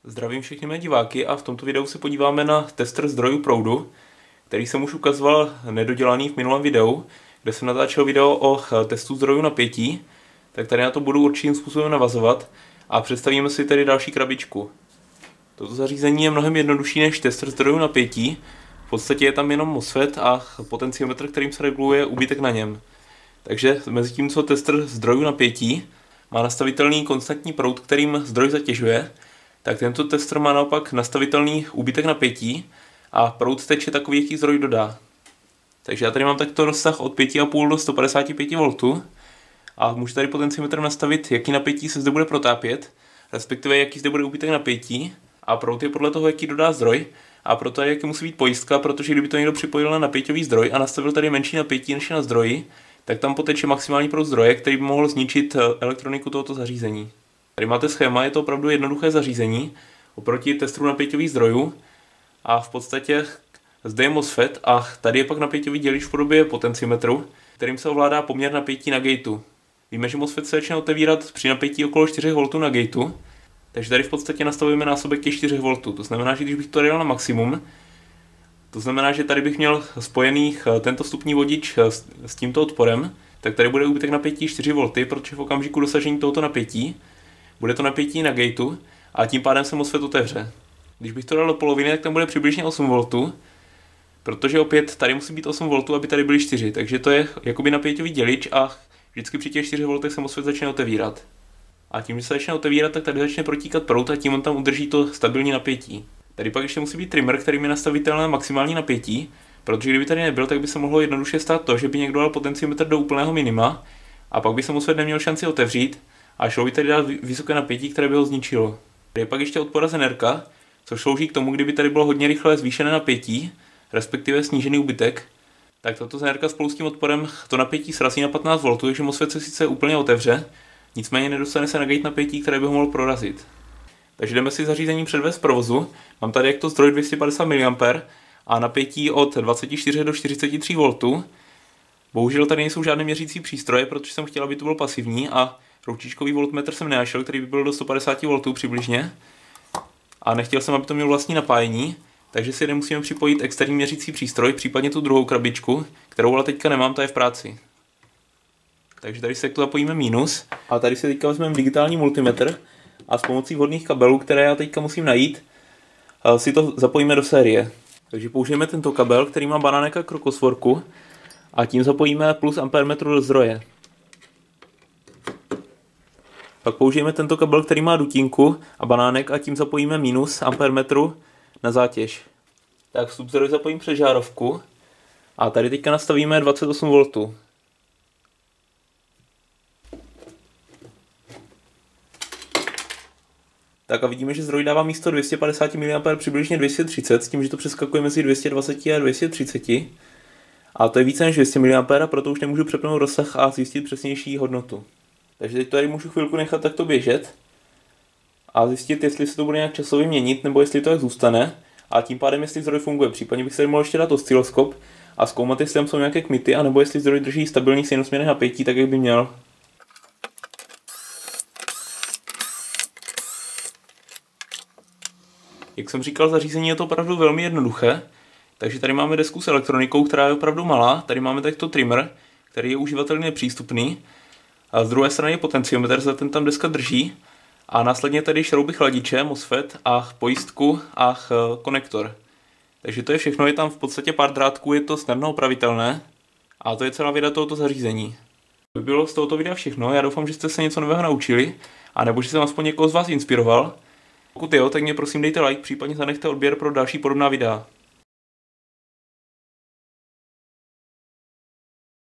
Zdravím všechny mé diváky a v tomto videu se podíváme na tester zdrojů proudu, který jsem už ukazoval nedodělaný v minulém videu, kde jsem natáčel video o testu zdrojů napětí, tak tady na to budu určitým způsobem navazovat a představíme si tedy další krabičku. Toto zařízení je mnohem jednodušší než tester zdrojů napětí, v podstatě je tam jenom MOSFET a potenciometr, kterým se reguluje úbytek na něm. Takže mezi tím, co tester zdrojů napětí má nastavitelný konstantní proud, kterým zdroj zatěžuje, tak tento tester má naopak nastavitelný úbytek napětí a proud teče takový, jaký zdroj dodá. Takže já tady mám takto rozsah od 5,5 do 155 V a můžu tady potenciometrem nastavit, jaký napětí se zde bude protápět, respektive jaký zde bude úbytek napětí, a proud je podle toho, jaký dodá zdroj, a proto jaký musí být pojistka, protože kdyby to někdo připojil na napěťový zdroj a nastavil tady menší napětí než je na zdroji, tak tam poteče maximální proud zdroje, který by mohl zničit elektroniku tohoto zařízení. Tady máte schéma, je to opravdu jednoduché zařízení oproti testru napěťových zdrojů a v podstatě zde je MOSFET a tady je pak napěťový dělič v podobě potenciometru, kterým se ovládá poměr napětí na gateu. Víme, že MOSFET se začne otevírat při napětí okolo 4 V na gateu, takže tady v podstatě nastavujeme násobek těch 4 V. To znamená, že když bych to dal na maximum, to znamená, že tady bych měl spojený tento vstupní vodič s tímto odporem, tak tady bude úbytek napětí 4 V, protože v okamžiku dosažení tohoto napětí bude to napětí na gateu a tím pádem se MOSFET otevře. Když bych to dal do poloviny, tak tam bude přibližně 8 V, protože opět tady musí být 8 V, aby tady byly 4, takže to je jakoby napěťový dělič a vždycky při těch 4 V se MOSFET začne otevírat. A tím, že se začne otevírat, tak tady začne protíkat proud a tím on tam udrží to stabilní napětí. Tady pak ještě musí být trimmer, který je nastavitelné maximální napětí, protože kdyby tady nebyl, tak by se mohlo jednoduše stát to, že by někdo dal potenciometr do úplného minima a pak by se MOSFET neměl šanci otevřít a šlo by tady dát vysoké napětí, které by ho zničilo. Tady je pak ještě odpora zenerka, což slouží k tomu, kdyby tady bylo hodně rychle zvýšené napětí, respektive snížený úbytek, tak tato zenerka spolu s tím odporem to napětí srazí na 15 V, takže MOSFET se sice úplně otevře, nicméně nedostane se na gate napětí, které by ho mohlo prorazit. Takže jdeme si zařízení předvést z provozu. Mám tady jakto zdroj 250 mA a napětí od 24 do 43 V. Bohužel tady nejsou žádné měřící přístroje, protože jsem chtěl, aby to bylo pasivní a ručičkový voltmetr jsem nenašel, který by byl do 150 V přibližně. A nechtěl jsem, aby to mělo vlastní napájení, takže si musíme připojit externí měřící přístroj, případně tu druhou krabičku, kterou ale teďka nemám, ta je v práci. Takže tady si to zapojíme minus a tady si teďka vezmeme digitální multimetr a s pomocí vhodných kabelů, které já teďka musím najít, si to zapojíme do série. Takže použijeme tento kabel, který má banánek a krokosvorku a tím zapojíme plus ampermetru do zdroje. Pak použijeme tento kabel, který má dutinku a banánek a tím zapojíme minus ampermetru na zátěž. Tak vstup zdroje zapojím přes žárovku a tady teďka nastavíme 28 V. Tak a vidíme, že zdroj dává místo 250 mA přibližně 230, s tím, že to přeskakuje mezi 220 a 230. A to je více než 200 mA, proto už nemůžu přepnout rozsah a zjistit přesnější hodnotu. Takže teď tady můžu chvilku nechat takto běžet a zjistit, jestli se to bude nějak časově měnit, nebo jestli to tak zůstane. A tím pádem, jestli zdroj funguje. Případně bych se mohl ještě dát osciloskop a zkoumat, jestli tam jsou nějaké kmity, anebo jestli zdroj drží stabilní sinussměrné napětí, tak jak by měl. Jak jsem říkal, zařízení je to opravdu velmi jednoduché, takže tady máme desku s elektronikou, která je opravdu malá, tady máme takto trimmer, který je uživateli nepřístupný, a z druhé strany je potenciometr, za ten tam deska drží, a následně tady šrouby chladiče, MOSFET a pojistku a konektor. Takže to je všechno, je tam v podstatě pár drátků, je to snadno opravitelné a to je celá věda tohoto zařízení. To by bylo z tohoto videa všechno, já doufám, že jste se něco nového naučili, a nebo že jsem aspoň někoho z vás inspiroval. Pokud jo, tak mě prosím dejte like, případně zanechte odběr pro další podobná videa.